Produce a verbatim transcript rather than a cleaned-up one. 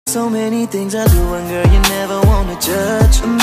So many things I do and girl you never wanna judge